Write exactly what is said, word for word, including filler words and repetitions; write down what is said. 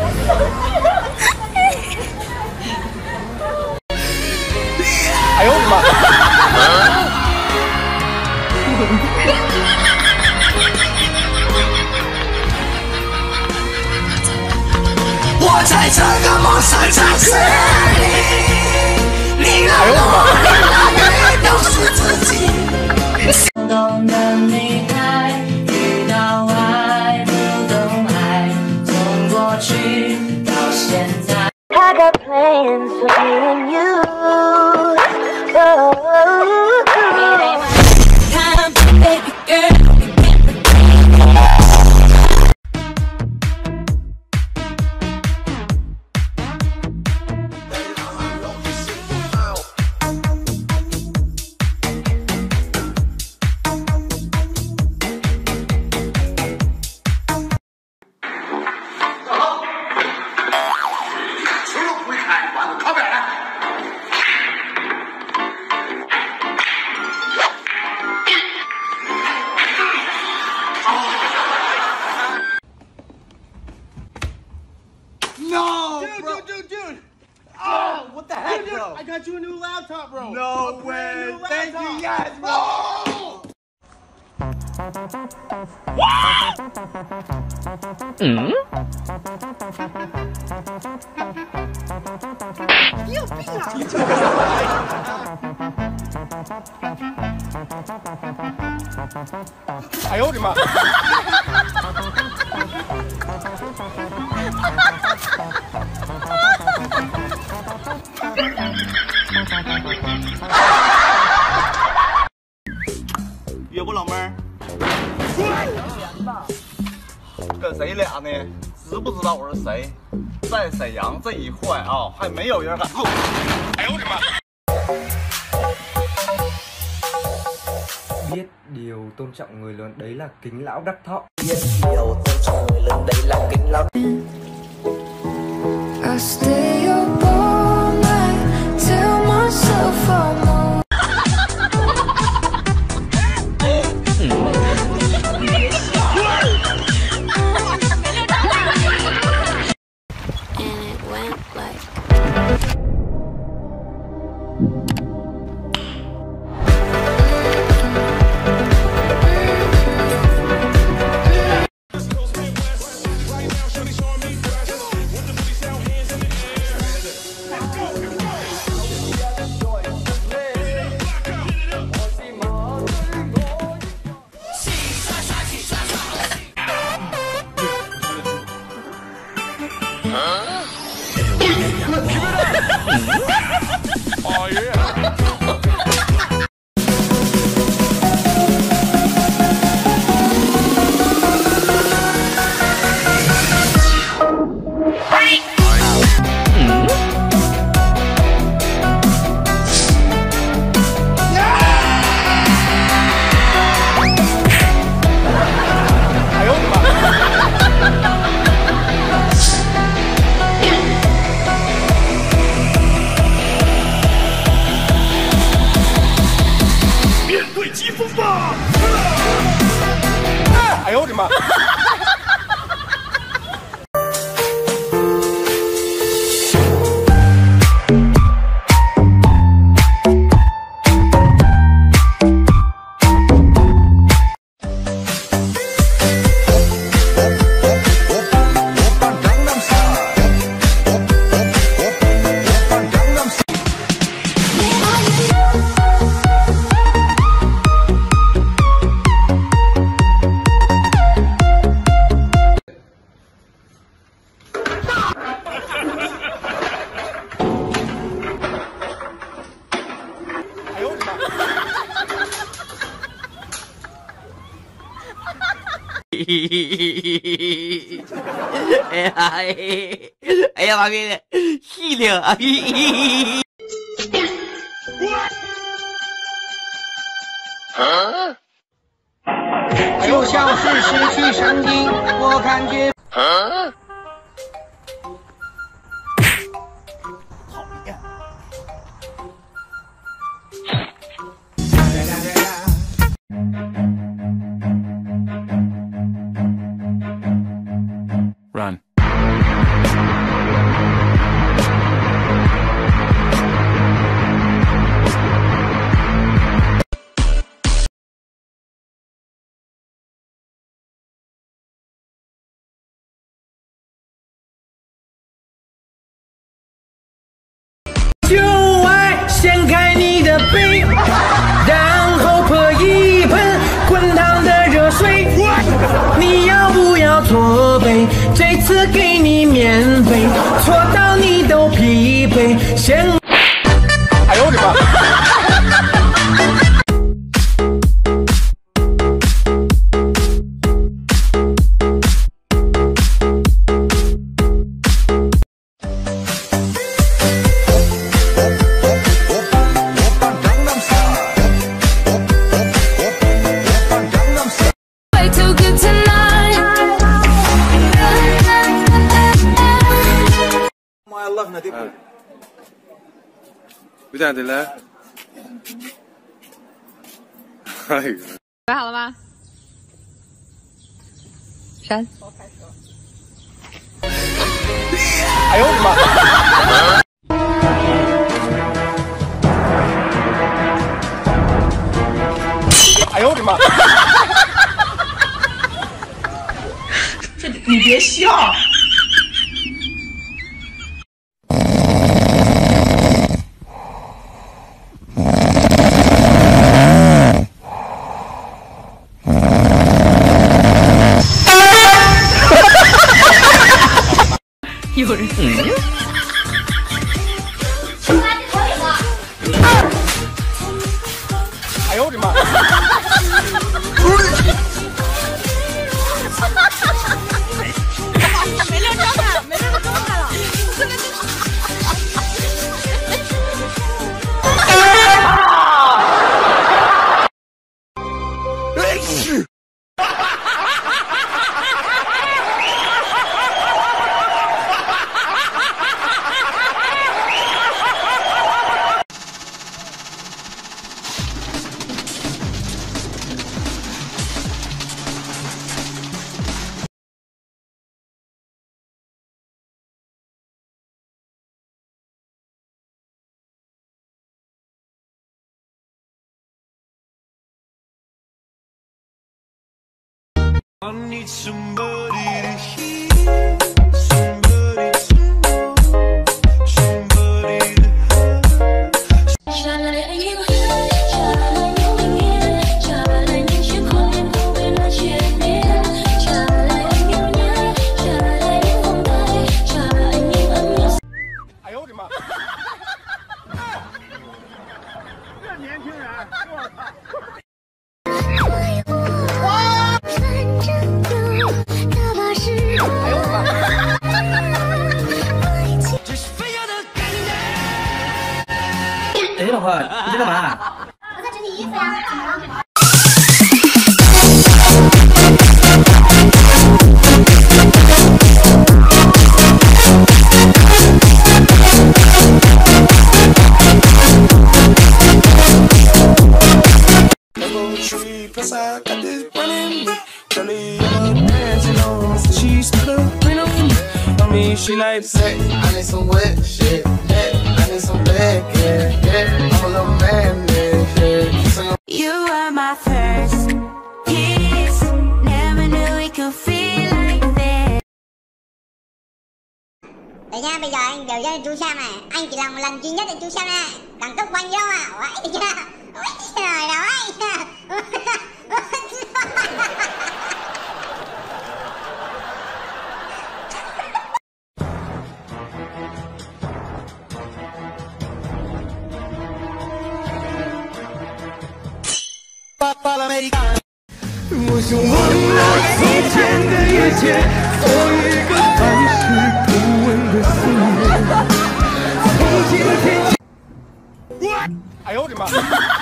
哎呦我的妈！ 我在这个梦想城市里，你和我，你和你都是自己。懂得离开，遇到爱，不懂爱，从过去到现在。I got plans for me and you. Oh, come, baby girl. No, dude, bro. dude, dude, dude. Oh, what the heck, dude, bro? I got you a new laptop, bro. No a way. Thank you, yes, bro. Oh! Mm? 你有病啊！哎呦我的妈！约不老妹儿？跟谁俩呢？知不知道我是谁？在沈阳这一块啊，还没有人敢碰。哎呦我的妈 ！Biết điều tôn trọng người lớn đấy là kính lão đắc thọ. Biết điều tôn trọng người lớn đấy là kính lão. I stay up all night, tell myself I'm on. And it went like. Oh yeah. Fuck! 哎呦我的妈！哎呀哎呀妈逼的，细灵啊！ 就像是失去声音，我感觉。 讨厌。Run. 就爱掀开你的背，然后泼一盆滚烫的热水。你要不要搓背？这次给你免费，搓到你都疲惫。先。 哎呦我的妈！ بتاعت الله 哎呦， 摆好了吗？删。 哎呦我的妈！哎呦我的妈！ 这你别笑。 有人。 哎呦我的妈！ 没溜状态，没溜状态了。 I need somebody to hear, somebody to know, somebody to have. 下来一个下来又一年，下来你是狂恋后悔了千年，下来又一年，下来你荒诞，下来你很有。 哎呦我的妈！这年轻人，我操！ 哎，老婆，你在干嘛？ 我在整理衣服呀，怎么了？ She like say, I need some wet shit, yeah. I need some leg, yeah, yeah. I'm a little man, yeah, yeah. You were my first kiss. Never knew we could feel like this. Đấy nha, bây giờ anh biểu cho chú xem này. Anh chỉ làm một lần duy nhất để chú xem này. Đẳng cấp của anh biết không ạ? Ôi được chưa? Ôi trời ơi. Papa Americano. 我想忘了从前的一切，做一个凡事不问的信任。从今天起， 哎呦我的妈！